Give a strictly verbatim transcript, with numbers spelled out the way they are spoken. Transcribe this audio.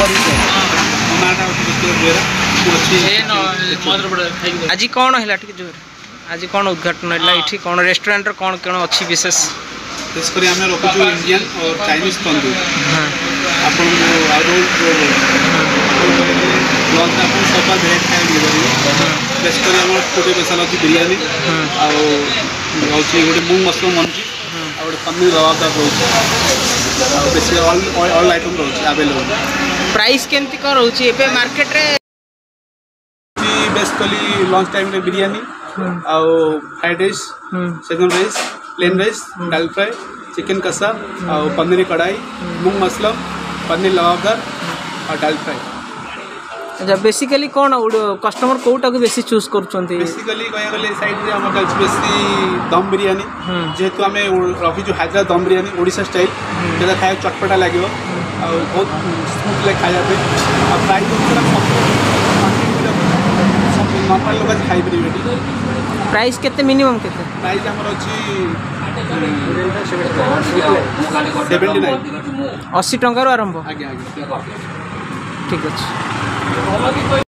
आज कौन है जोर आज कौन उद्घाटन है ये कौन रेस्टोरेंट कौन कौन अच्छी विशेष विशेषकर आम रखुचु इंडियन और चाइनीज तंदूर आप सब भेराइट खाया मिल विशेषकर आम गोटे स्पेशल अच्छी बिरयानी आउे गोटे मूंग मशरूम मंची आ गए पनीर लवाबदार रोचे बेस ऑल आइटम रोचे अवेलेबल प्राइस केमती कौन रोचे मार्केट रे बेसिकली लंच टाइम रे बिरयानी आउ fried rice second rice plain rice dal fry chicken कसा आउ पनीर कढ़ाई मूंग मसलम पनीर लवाबदार और दाल फ्राई। अच्छा बेसिकली कौन कस्टमर कोटा को बेसी चूज करछंती बेसिकली कहया गले साइड रे हम चलछ बेसी दम बिरयानी जेहेतु आमे रखी जो हैदराबाद दम बिरयानी ओडिशा स्टाइल जेदा खाया चटपटा लागियो और बहुत स्मूथ ले खाया पे आ प्राइस नॉर्मल लोग खाई पारे प्राइस केते मिनिमम केते प्राइस हमर अछि सेवेंटी नाइन अस्सी टंका आरंभ आगे आगे ठीक अच्छे।